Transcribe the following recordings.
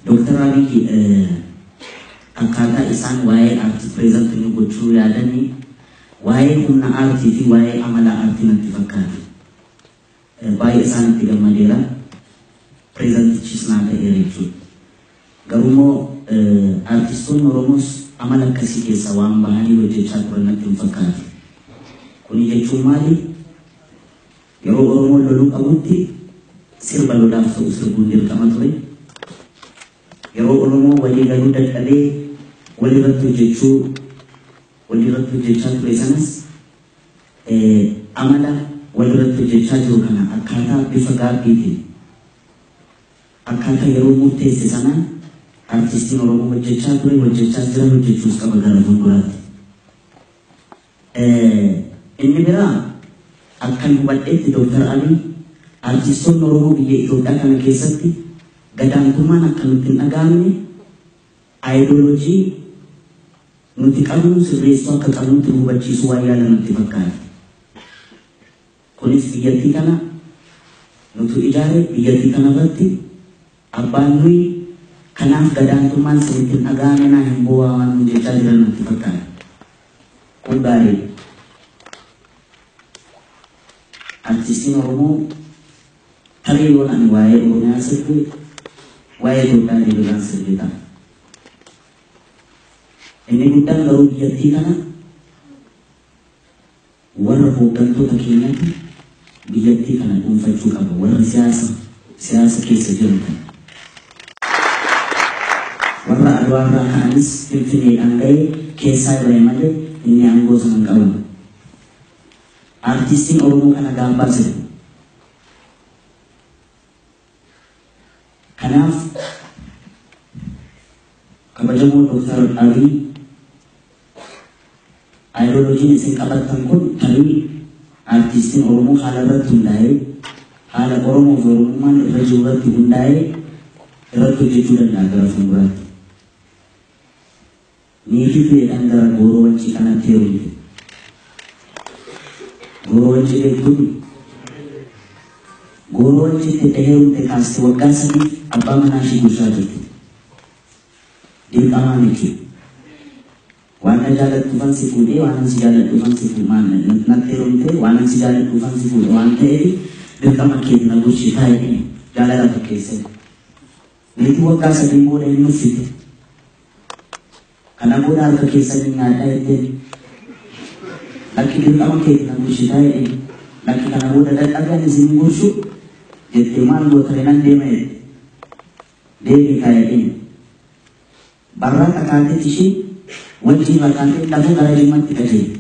Dr. Abiy akkaataa isaan waa'ee aartii pireezentii gochuu yaadanii waa'ee humna aartii fi waa'ee amala aartii natti fakkaate. Baay'ee isaanitti gammadeera. Pireezentichis naa ta'eera jechuudha. Garumoo aartistoonni Oromoos amala akkasii keessa waan bahanii hojjechaa turan natti hin fakkaate. Kuni jechuun maali? Yeroo Oromoon loluu qabutti sirba lolaaf ta'u sirbuun dirqama ture. Yeroo Oromoo walii galuu dadhabee walirratti hojjechaa ture sanas amala walirratti hojjechaa jiru kana akkaataa bifa gaabbiitiin akkaataa yeroo murteesse sanaan artistiin Oromoo hojjechaa ture hojjechaa jiran hojjechuus qaba gara fuulduraatti. Inni biraa akkan hubadheetti Dr. Abiy artistoonni Oromoo biyya Itoophiyaa kana keessatti gadaantummaan akka nuti hin dhagaamne ayidooloojii nuti qabnu sirreessuu akka qabnutti hubachiisuu waan yaalan nutti fakkaata. Kunis biyyattii kana nuti ijaare biyyattii kana irratti abbaan nuyi kanaaf gadaantummaan sirriitti hin dhagaamne naa hin bu'aa waan nu jechaa jiran nutti fakkaata. Kun gaarii. Artistiin Oromoo tarii yoon ani waa'ee Oromiyaa sirbi waa'ee Itoophiyaa deebiiraan sirbi ta'a. Inni guddaan garuu biyyattii kana warra hooggantoota keenyatti biyyattii kana dhuunfachuu qaba. Warra siyaasa keessa jiran kana. Warra Adwaarraa ka'anis Finfinneedhaan ga'ee keessaa irree malee inni aangoo sana hin qaban. Artistiin Oromoo kana gaambaa jiru. Kanaaf kabajamoo Dr. Abiy ayidooloojiin isin qabattan kun tarii artistiin Oromoo haala irratti hundaa'ee haala Oromoo fi Oromummaan irra jiru irratti hundaa'ee irratti hojjechuu danda'a gara fuulduraatti. Niitii fi'eedhaan gara gooroo wancii kanatti heerumte. Gooroo wancii beektuun gooroo wanciitti heerumte kaasti waggaa sadii abbaa manaa ishee gushaa jirti. Dirqamaa jechuudha. Waan na jaalattuufan si fuudhee waan ansi jaaladhuufan si fuudhee natti heerumte waan ansi jaaladhuufan si fuudhee waan ta'eef dirqama keetti na gochii taa'ee jaalala fakkeesse. Niitii waggaa sadii booda hin nuffite. Kana booda harka keessanii nyaadhaa jettee lakki dirqama keetti na gochii taa'ee lakki kana booda dadhabaan isin gochuu jettee maal gootare nan deema jette. Deebii taa'ee barraa kakaatetti ishee wancii fakkaatee lafuu gara jimmaatti qajeele.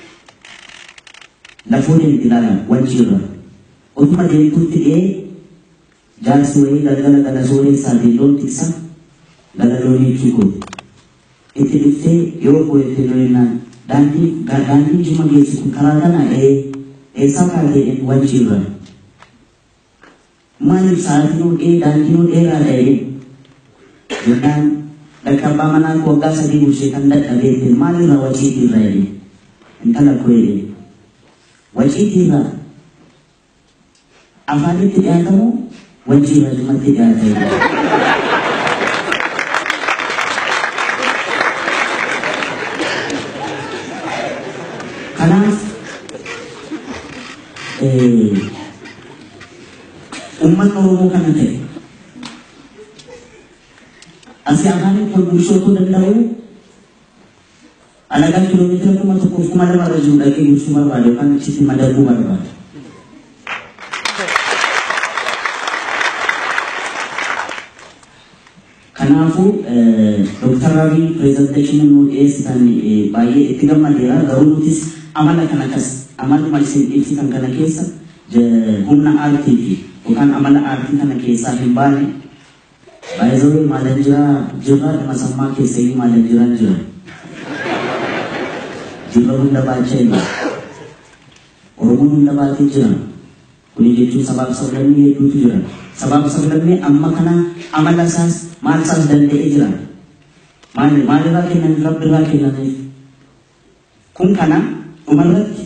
Lafuu deemti ilaalan wancii irra. Utuma deemtuutti dhiyee jaarsi wayii galgala gala sooressaatiin loon tiksa gala loonii chuukooti. Itti dhuftee yoo boo'etti loonaan daandii jimma geessu kun karaa kana eessaa kaatee wancii irra. Maaliif sa'aatiin daandiin dheeraa ta'ee jennaan Dakabaa manaan waggaa sadii bulchee kan dadhabeetti maalirra waciitii irra jedhe intala koo jedhe waciitii irra afaanitti dhiyaatamu wancii irra jimmatti dhiyaata jedhe. Kanaaf uummanni Oromoo kana ta'e asii afaaniin kan bulchootuu danda'u alagaan kiiloomeetira 1,200 irra jiru dhaqee bulchuu barbaade yookaan achitti madaquu barbaade. Kanaafuu Dr. Abiy pireezenteeshinii nuu dhiyeessitan baay'ee itti gammadeera. Garuu nutis amala kana amaluma isin ibsitan kana keessa humna aartii fi yookaan amala aartii kana keessaa hin baane. Baay'ee maalan jirra masammaa keessatti maalan jira. Jirra hunda baachaa jira. Oromoon hunda baatee jira. Kuni jechuun sabaaf sablammii hedduutu jira. Sabaaf sablammii amma kana amala isaas maal isaas danda'ee jira. Maalirraa kennan rabbiirraa kennaniif. Kun kana dhumarratti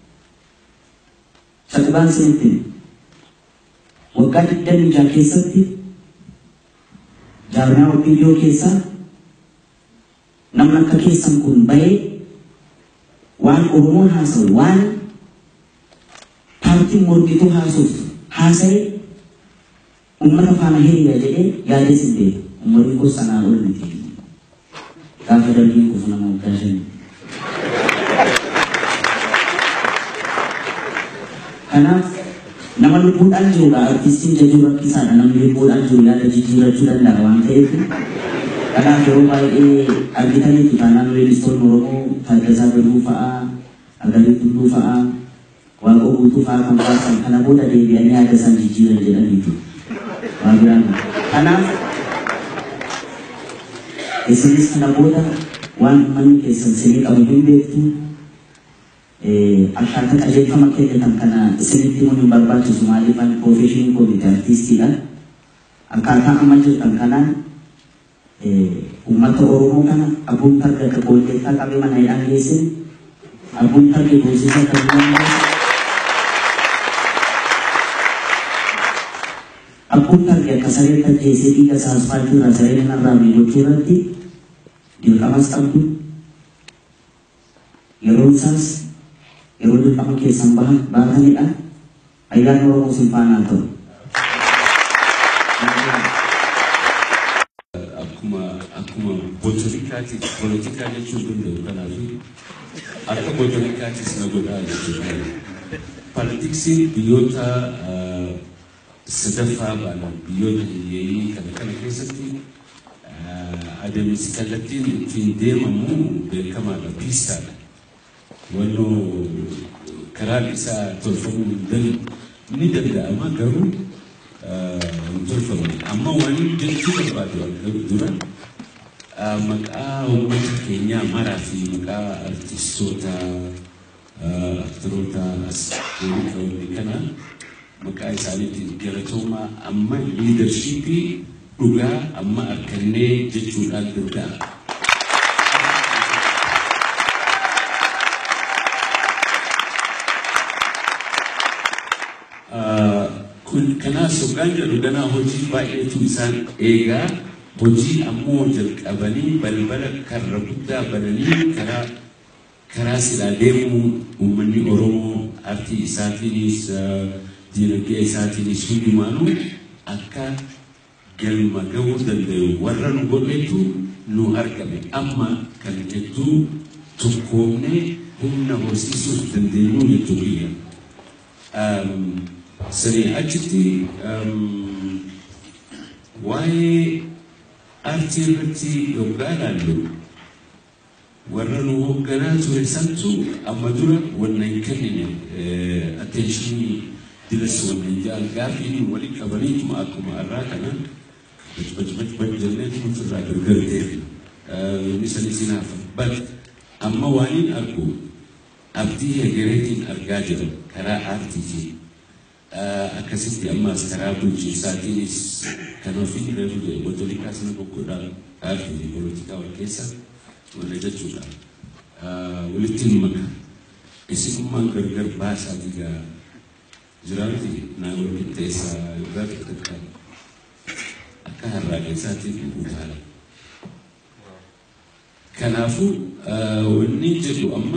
Satubaan sinitti waggaa 26 keessatti jaarmaa OPDO keessa namni akka keessan kun bahee waan Oromoon haasa'u waan paartiin mormituu haasa'e ummata faana hiriira jedhee yaadee sin beeku ummanni kun sanaan ol miti gaafa darbiin kufu nama waggaa shanii. Kanaaf nama lubbuudhaan jirudha artistiin jajuu rakkisaadha namni lubbuudhaan jiru yaada jijjiirachuu danda'a waan ta'eef kanaaf yeroo baay'ee argitanitti taanaan weellistoonni Oromoo Taaddasaa Birruu fa'aa Agarii Tulluu fa'aa Waaqoo Guutuu fa'aa kan faarsan kana booda deebi'anii yaada isaan jijjiiran jedhaniitu waan biraan kanaaf isinis kana booda waan uummanni keessan sirrii qabu hin beektu akkaataa qajeelfama keenyatan kana isinitti himuun hin barbaachisu maaliif ani profeshinii koomiti artistiidha akkaataa amma jirtan kanaan ummata Oromoo kana abuun targa ka boolleettaa qabee mana hidhaan geessin abuun targa goosisa kan abuun targa akka sareetta jeesee dhiiga isaa asfaaltii irraa sareen irraa miidhachuu irratti dirqamas qabdu yeroo isaas yeroo dirqama keessan baatanidha ayyaan Oromoo sin faanaa ta'u. Akkuma bocolikaatii politikaa jechuun danda'u kanaaf akka bocolikaatis na godhaa jechuudha. Politiksiin biyyoota sadaffaa baalan biyyoota hiyyeeyyii kana keessatti adeemsi kallattiin ittiin deemamu beekamaadha piistaadha. Wannoo karaan isaa tolfamuu ni danda'ama garuu tolfamu. Amma waan jechuu barbaadu dura maqaa uummata keenyaa maraa fi maqaa artistoota aktiroota asxaatii kana maqaa isaaniitiin galatoomaa amma liidarshiipii dhugaa amma arkannee jechuudhaan danda'a. Kanaaf sogaan jedhu ganaa hojii baay'eetu isaan eegaa hojii ammoo jalqabanii balbala karra guddaa bananii karaa silaa deemuu uummanni Oromoo artii isaatiinis diinagdee isaatiinis hundumaanuu akka galma gahuu danda'u warra nu godhetu nu argame amma kan jettuu tokkoomnee humna horsiisuu dandeenyu jechuu biyya. Sani achitti waa'ee artii irratti yoggaa ilaallu warra nu hoogganaa ture santu amma dura wanna hin kennine attentionii dilas wanna hin jaan gaafii walii qabaniituma akkuma irraa kanaan baj jenneetuma firraa gargarteef nisanii sinaafa but amma waaniin argu abdii hegereetiin argaa jiran karaa aartiitiin akkasitti ammas karaa bulchiinsaatiinis kan ofii irra bootolikaa sana boqqoodhaan aartii poolitikaa wal keessa wala jechuudha. Walittiin maka isinummaan gargar baasaatii gaa jiraatti naa walqixxeessa yookaan xixiqqaa akka harraa keessaatiin utaala. Kanaafuu wanni jedhu amma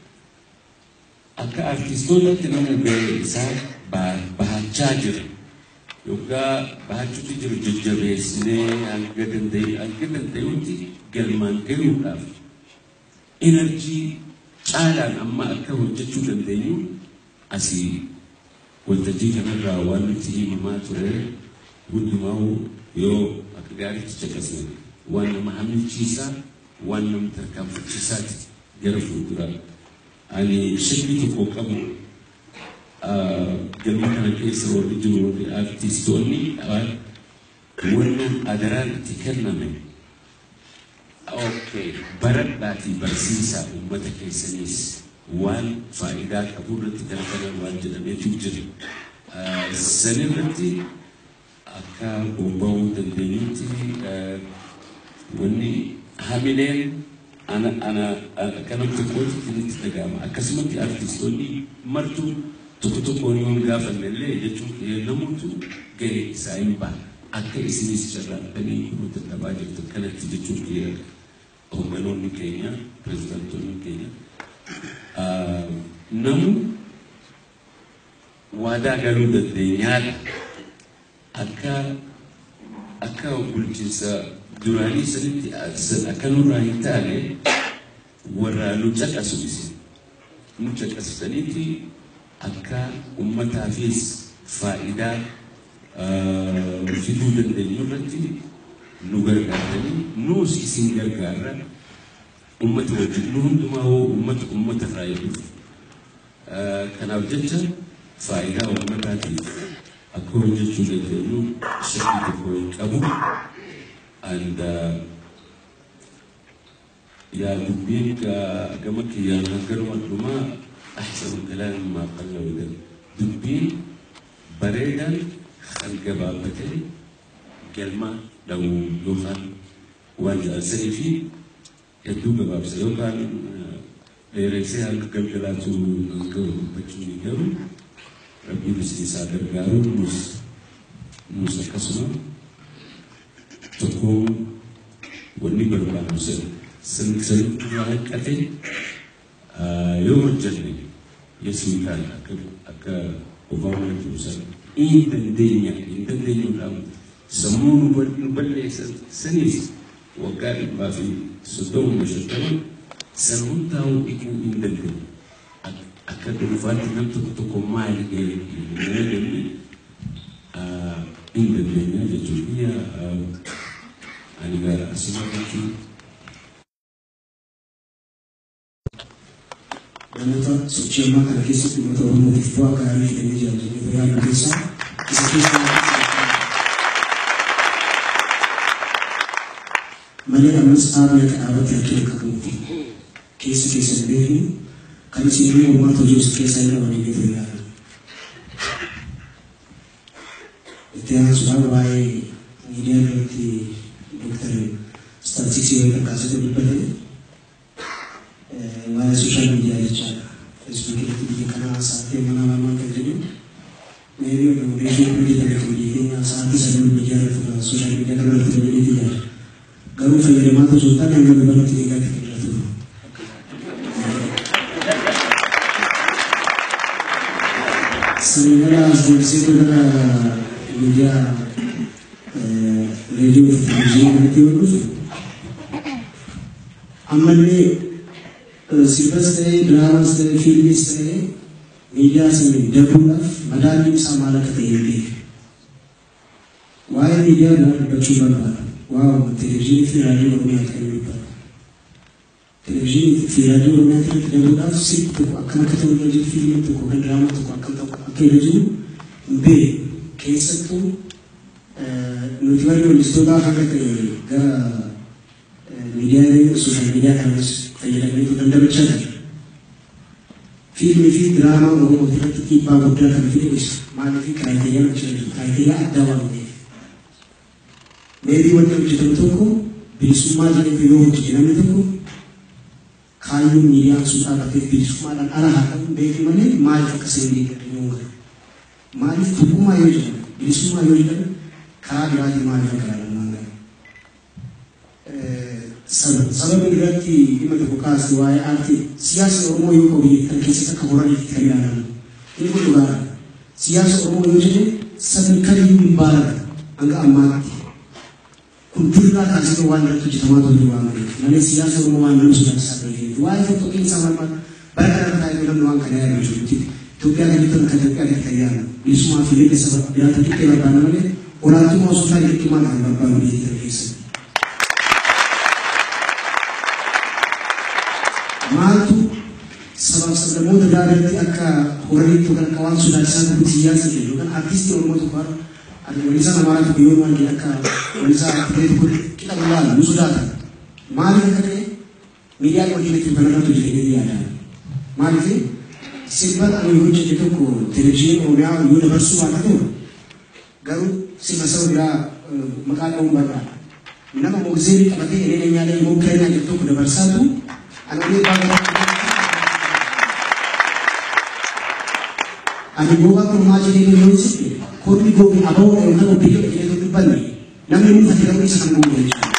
akka artistootatti nama gahee isaa bahachaa jira yookaan bahachuutti jiru jajjabeessinee hanga danda'utti galmaan gahuudhaaf enerjii caalaan amma akka hojjechuu dandeenyu asii waltajjii kanarraa waan nuti himamaa ture hundumaa yoo akka gaariitti caqasne waan nama hamilchiisaa waan nama tarkaanfachiisaati gara fuulduraa. Ani shakkii tokko qabu galma kana keessa warri jiru warri artistoonni wannan adaraan itti kenname baradhaatii barsiisaa uummata keessanis waan faayidaa qabu irratti gargaran waan jedhameetu jira. Sanirratti akka bobba'uu dandeenyutti wanni hamileen ana kanatti qooti itti dhaga'ama akkasumatti artistoonni martuu tokko tokkoon yoo gaafanne illee jechuun namoota gahee isaa hin baane akka isinis carraaqqanii kunuuta dhabaa jirtu kanatti jechuun kiyya hogganoonni keenya pirezidaantoonni keenya namu waadaa galuu dandeenyaadha akka bulchiinsa duraanii sanitti akka nurraa hin taane warra nu caqasaniiti akka ummataafis faayidaa fiduu dandeenyu irratti nu gargaaranii nuus isin gargaarra ummata wajjin nu hundumaa hoo ummata faayiduuf kanaaf jecha faayidaa ummataatiif akka hojjechuu dandeenyu shakkii tokko hin qabu and يا دبيك جمك يا نجار مدلوما أحسن كلام ما قلنا وده دبين بريدا خلق بابتي كلمة لو يخان وانجا سيفي يدوب باب سيوكان ليرسي هالك كلكلاتو نكو بتشوني كرو ربي بسي سادر كارو نوس كسمة تكون ونبر بانوسل سنكسل وهكذا يوم الجنة يسوع أكا أوباما جوزان إن الدنيا لام سمون نبلة سنيس وقال ما في صدوم مشترك سنون تاو إكو إن الدنيا أكا دفعت نمتك تكمل إن الدنيا جتوبيا أنا أسمعك Anata sochema kana kesi kumata wano kifua kaya kwenye jamii ya kanisa kisakisa manera msaada ya abati ya kile kakumti kesi ndefu kanisa hilo watu juu kesa ile wanilipo ya tena sababu wai media yote Dr. Statistics yote kazi tulipata वह social media ले चला फेसबुक के लिए करना साथ में मना मना कर रही हूँ मेरी रेडियो पे भी लगे हुए हैं साथ ही सोशल मीडिया का लड़ते हुए नहीं दिया करूँ फिर माँ तो सोचता नहीं मैं बना तीन का कर रहा हूँ सनिवार से तो ना मीडिया रेडियो टेलीविजन में थी वो कुछ अमले सिर्फस्ते ड्रामास्ते फिल्मिस्ते मीडिया से डबुला मदानी सामाला कते हैं वाई मीडिया ना बच्चों पर वाव टेलीविजन फिर राडियो में आते हैं पर टेलीविजन फिर राडियो में आते हैं डबुला सिर्फ तो अक्कम कते हैं जो फिल्म तो कोई ड्रामा तो अक्कम तो अकेले जो बे कैसे तो नुतिवारी लिस्टों का करते गा मीडिया ने सोशल मीडिया का तैयारी तो डंडा बच्चा है फिल्म भी ड्रामा और मोटिवेट की पावुड्रा का फिल्म इस मानवी क्राइटेरिया अदावा में मेरी वजह से तो बिस्मा जाने पे लोग जिन्हें तो को खालू मीडिया सुधा करते बिस्मा ना अरा हाथों बेटी मने माल तक सेंडी करते होंगे माली फुकुमा योजना बिस्मा योजना खाद राजी माल तक कराना Sababu nilati imata kukasi wa arti siasa omo yuko bitan kesi takahorani kariana ini kutugara siasa omo yujene serikali yumbara anga amati kunturna kasi wanda tujitamato duwamani nani siasa omo wanda sudah sabari duwaya to kin sama baraka kai dalam nuang kaya yujuti to kaya kita kaya kaya isma fili sebab dia tadi kaya banane orang tu mau susah itu mana bapak di terkesi Matu sebab sebelum dari aka orang itu kan kawan sudah sangat bersiasa gitu kan artis itu orang itu kan ada wanita nama itu biuran dia aka wanita itu kita kenal sudah kan mari kita media itu kita benar tu jadi dia ada mari sebab anu itu jadi tu ko televisi orang universe mana tu garu si masa udah makan umbar nama muziri tapi ini nyala mungkin yang itu udah bersatu Ani buka rumah jadi ini sih, kau ni kau ni abang orang nak pergi ke dubbanne namni mun fayyadamu isa kan guutuu jechuudha.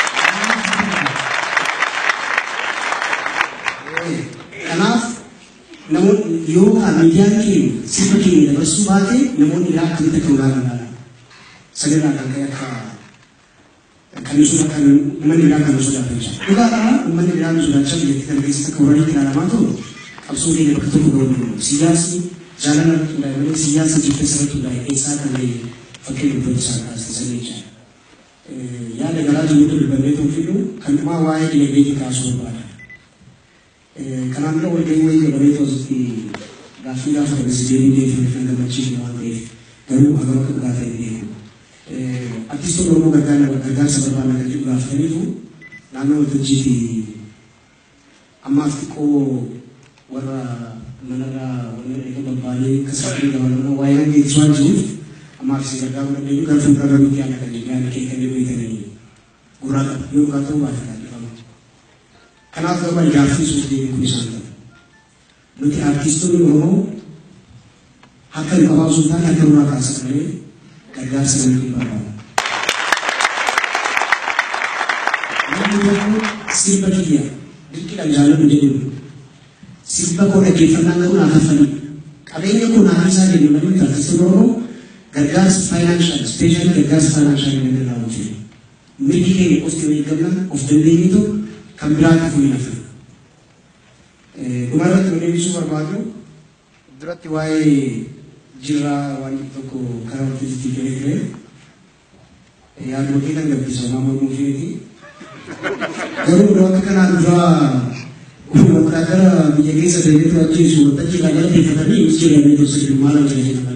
Kanaaf namoonni yoo miidiyaan keenya sirba keenya dabarsuu baate namoonni ilaa akkamitti akka ulaalan sadarkaa kan kaya kan sudah kan menilai kan sudah baca. Juga kan menilai sudah cakap jadi kan kita kurang kita lama tu. Absurd ini berketuk dulu. Siasi jalan itu dah, mana siasi juga sangat tu dah. Esa kan lagi fakir berbesar asal sebenarnya. Ya negara juga tu berbeza tu filu. Kan mawai dia beri kasus pada. Kalau anda orang yang ini berbeza tu seperti gafira pada sejauh ini dia fikir macam mana dia. Kalau agama kegagalan dia. Artis tu orang gagal sebab mereka juga after itu, lalu terjadi amat ko wara menara itu berbalik kesalahan dalam wayang itu saja, amat sih gagal dan juga film yang akan dijalankan kita ini kurang juga tu banyak lagi. Kenapa banyak artis sudah kulisan? Nanti artis tu orang akan kawal sultan akan orang kasar ni. Gagal sedikit bapa. Yang sirba dia, dikit aja jalan menjadi. Sirba kau nak kita nak guna apa ni? Kalau ini aku nak sahaja di mana kita seluruh gagal financial, special gagal financial yang ada dalam sini. Medikai posisi gambar of the day itu kamera tu ni apa? Kemarin tu ni super baru, berarti wai jira wanita ko karena itu dikira ya mungkin kan nggak bisa mama mungkin ini kalau berapa kan ada berapa menjaga sedikit aja sudah tapi kalau kita tadi usia itu sedikit malam jadi